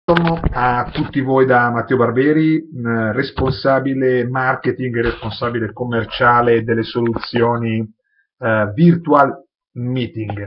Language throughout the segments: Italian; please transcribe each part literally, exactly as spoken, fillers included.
Buongiorno a tutti voi da Matteo Barberi, mh, responsabile marketing e responsabile commerciale delle soluzioni eh, Virtual Meeting.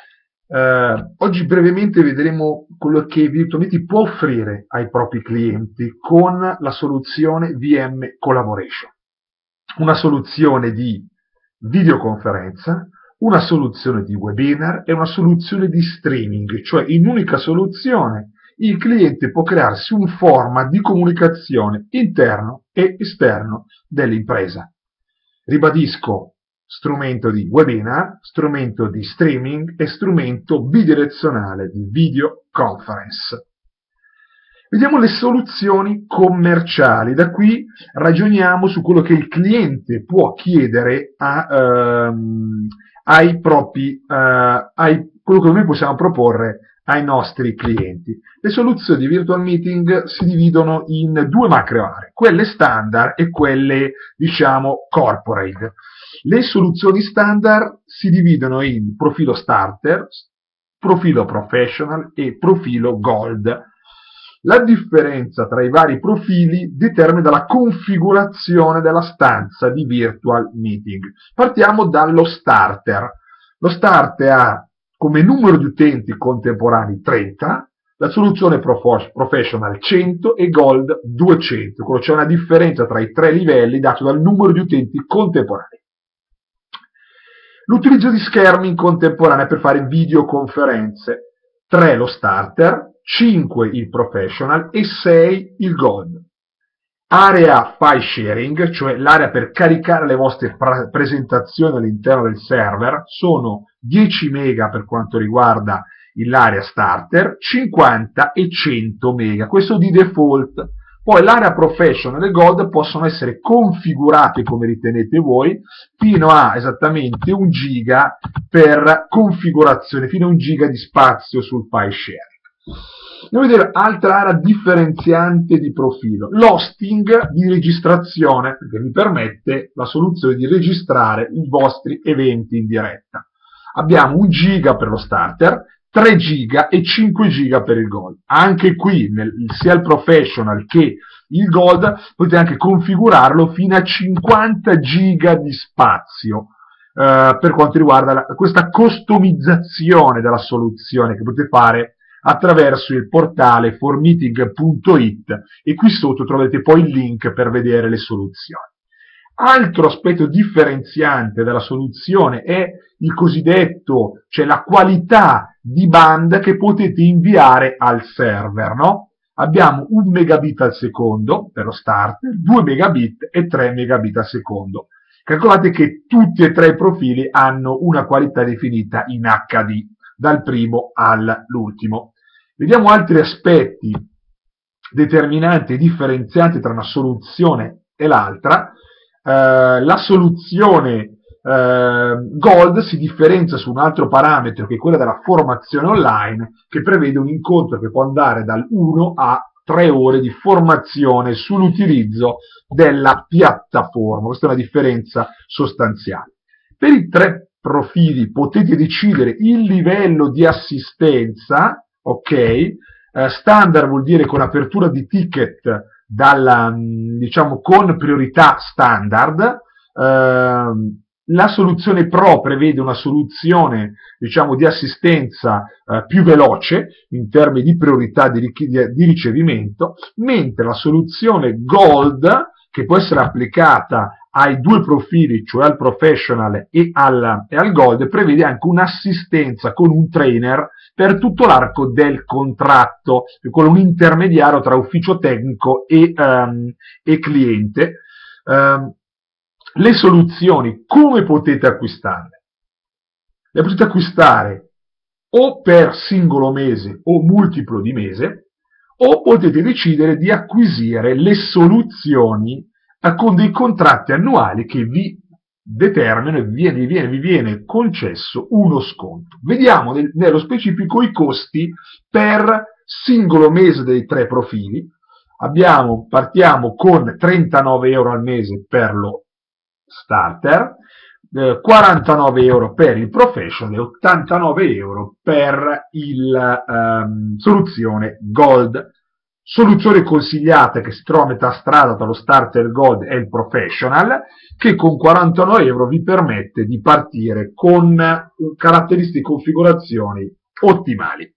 Eh, oggi brevemente vedremo quello che Virtual Meeting può offrire ai propri clienti con la soluzione V M Collaboration, una soluzione di videoconferenza, una soluzione di webinar e una soluzione di streaming, cioè in un'unica soluzione il cliente può crearsi un format di comunicazione interno e esterno dell'impresa. Ribadisco, strumento di webinar, strumento di streaming e strumento bidirezionale di video conference. Vediamo le soluzioni commerciali. Da qui ragioniamo su quello che il cliente può chiedere a, ehm, ai propri, eh, ai, quello che noi possiamo proporre ai nostri clienti. Le soluzioni di Virtual Meeting si dividono in due macro aree, quelle standard e quelle, diciamo, corporate. Le soluzioni standard si dividono in profilo starter, profilo professional e profilo gold. La differenza tra i vari profili determina la configurazione della stanza di Virtual Meeting. Partiamo dallo starter. Lo starter ha come numero di utenti contemporanei trenta, la soluzione professional cento e gold duecento. C'è una differenza tra i tre livelli dato dal numero di utenti contemporanei. L'utilizzo di schermi in contemporanea per fare videoconferenze. tre lo starter, cinque il professional e sei il gold. Area file sharing, cioè l'area per caricare le vostre pre- presentazioni all'interno del server, sono dieci mega per quanto riguarda l'area starter, cinquanta e cento mega, questo di default. Poi l'area professional e gold possono essere configurate come ritenete voi fino a esattamente un giga per configurazione, fino a un giga di spazio sul file sharing. Andiamo a vedere altra area differenziante di profilo, l'hosting di registrazione, che vi permette la soluzione di registrare i vostri eventi in diretta. Abbiamo un giga per lo starter, tre giga e cinque giga per il gold. Anche qui, nel, sia il professional che il gold, potete anche configurarlo fino a cinquanta giga di spazio. Eh, per quanto riguarda la, questa customizzazione della soluzione che potete fare attraverso il portale formeeting punto it e qui sotto troverete poi il link per vedere le soluzioni. Altro aspetto differenziante della soluzione è il cosiddetto, cioè la qualità di banda che potete inviare al server, no? Abbiamo un megabit al secondo per lo starter, due megabit e tre megabit al secondo. Calcolate che tutti e tre i profili hanno una qualità definita in acca di, dal primo all'ultimo. Vediamo altri aspetti determinanti e differenzianti tra una soluzione e l'altra. Uh, la soluzione uh, Gold si differenzia su un altro parametro che è quella della formazione online, che prevede un incontro che può andare dal uno a tre ore di formazione sull'utilizzo della piattaforma. Questa è una differenza sostanziale. Per i tre profili potete decidere il livello di assistenza, ok? Uh, standard vuol dire con apertura di ticket dalla, diciamo, con priorità standard. Eh, la soluzione Pro prevede una soluzione, diciamo, di assistenza eh, più veloce in termini di priorità di, di ricevimento, mentre la soluzione Gold, che può essere applicata ai due profili, cioè al professional e al, e al gold, prevede anche un'assistenza con un trainer per tutto l'arco del contratto, con un intermediario tra ufficio tecnico e, um, e cliente. Um, le soluzioni, come potete acquistarle? Le potete acquistare o per singolo mese o multiplo di mese, o potete decidere di acquisire le soluzioni con dei contratti annuali che vi determinano e vi viene, vi viene, vi viene concesso uno sconto. Vediamo nel, nello specifico i costi per singolo mese dei tre profili. Abbiamo, partiamo con trentanove euro al mese per lo starter, eh, quarantanove euro per il professional e ottantanove euro per il ehm, soluzione gold. Soluzione consigliata che si trova a metà strada tra lo Starter, il Gold e il Professional, che con quarantanove euro vi permette di partire con caratteristiche e configurazioni ottimali.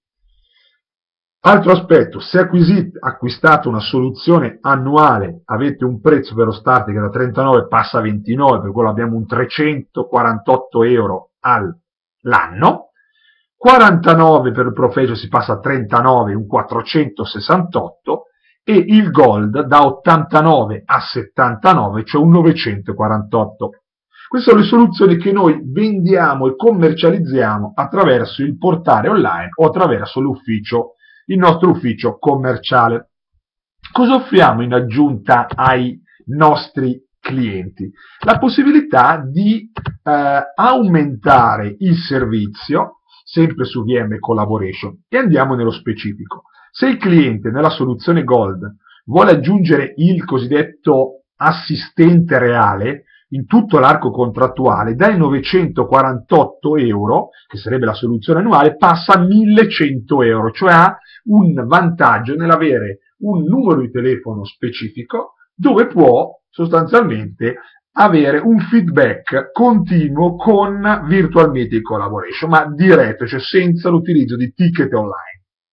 Altro aspetto, se acquisite, acquistate una soluzione annuale, avete un prezzo per lo starter che da trentanove passa a ventinove, per quello abbiamo un trecentoquarantotto euro all'anno, quarantanove per il Professional si passa a trentanove, un quattrocentosessantotto, e il Gold da ottantanove a settantanove, cioè un novecentoquarantotto. Queste sono le soluzioni che noi vendiamo e commercializziamo attraverso il portale online o attraverso l'ufficio, il nostro ufficio commerciale. Cosa offriamo in aggiunta ai nostri clienti? La possibilità di eh, aumentare il servizio, sempre su V M Collaboration, e andiamo nello specifico. Se il cliente nella soluzione Gold vuole aggiungere il cosiddetto assistente reale in tutto l'arco contrattuale, dai novecentoquarantotto euro, che sarebbe la soluzione annuale, passa a millecento euro, cioè ha un vantaggio nell'avere un numero di telefono specifico dove può sostanzialmente avere un feedback continuo con Virtual Meeting Collaboration, ma diretto, cioè senza l'utilizzo di ticket online.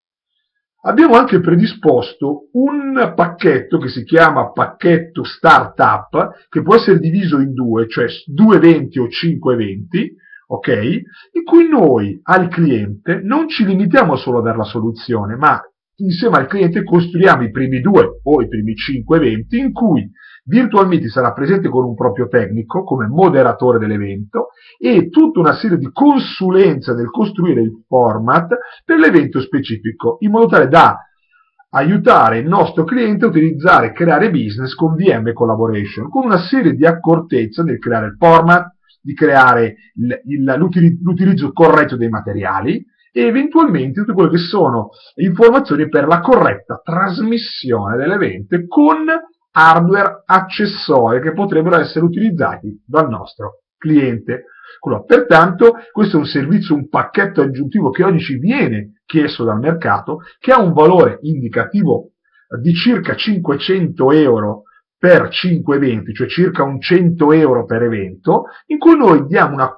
Abbiamo anche predisposto un pacchetto che si chiama pacchetto Startup, che può essere diviso in due, cioè due eventi o cinque eventi, ok? In cui noi al cliente non ci limitiamo solo a dare la soluzione, ma insieme al cliente costruiamo i primi due o i primi cinque eventi in cui Virtual Meeting sarà presente con un proprio tecnico come moderatore dell'evento e tutta una serie di consulenza nel costruire il format per l'evento specifico, in modo tale da aiutare il nostro cliente a utilizzare e creare business con V M Collaboration, con una serie di accortezze nel creare il format, di creare il, il, l'utilizzo corretto dei materiali e eventualmente tutte quelle che sono informazioni per la corretta trasmissione dell'evento con hardware accessori che potrebbero essere utilizzati dal nostro cliente. Pertanto questo è un servizio, un pacchetto aggiuntivo che oggi ci viene chiesto dal mercato, che ha un valore indicativo di circa cinquecento euro per cinque eventi, cioè circa un cento euro per evento, in cui noi diamo una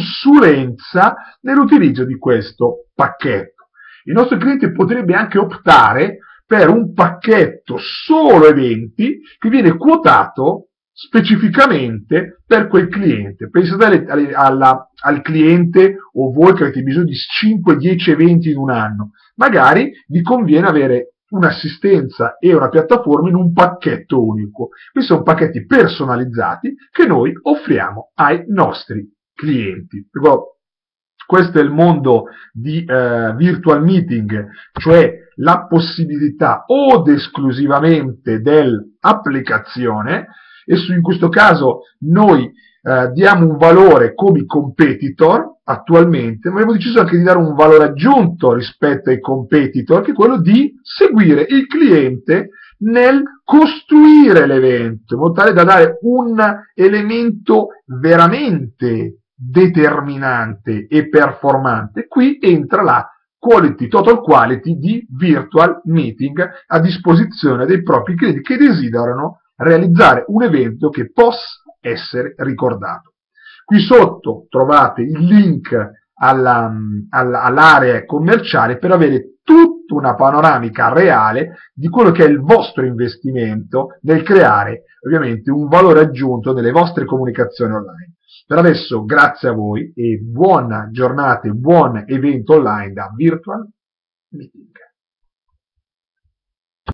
consulenza nell'utilizzo di questo pacchetto. Il nostro cliente potrebbe anche optare per un pacchetto solo eventi che viene quotato specificamente per quel cliente. Pensate alle, alla, al cliente o voi che avete bisogno di cinque dieci eventi in un anno. Magari vi conviene avere un'assistenza e una piattaforma in un pacchetto unico. Questi sono pacchetti personalizzati che noi offriamo ai nostri clienti. Questo è il mondo di eh, Virtual Meeting, cioè la possibilità o esclusivamente dell'applicazione, e su, in questo caso noi eh, diamo un valore come competitor attualmente, ma abbiamo deciso anche di dare un valore aggiunto rispetto ai competitor, che è quello di seguire il cliente nel costruire l'evento, in modo tale da dare un elemento veramente determinante e performante. Qui entra la quality, total quality di Virtual Meeting a disposizione dei propri clienti che desiderano realizzare un evento che possa essere ricordato. Qui sotto trovate il link alla, alla, all'area commerciale per avere tutta una panoramica reale di quello che è il vostro investimento nel creare ovviamente un valore aggiunto nelle vostre comunicazioni online. Per adesso grazie a voi e buona giornata e buon evento online da Virtual Meeting.